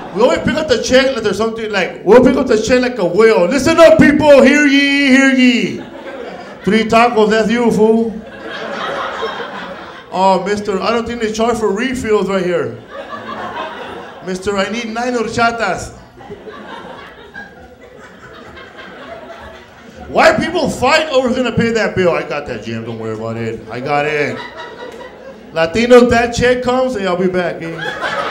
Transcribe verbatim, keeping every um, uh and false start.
We always pick up the check like there's something like, we'll pick up the check like a whale. Listen up, people, hear ye, hear ye. Three tacos, that's you, fool. Oh, mister, I don't think they charge for refills right here. Mister, I need nine horchatas. Why people fight over who's gonna pay that bill? I got that, Jim, don't worry about it. I got it. Latinos, that check comes, hey, I'll be back. Eh?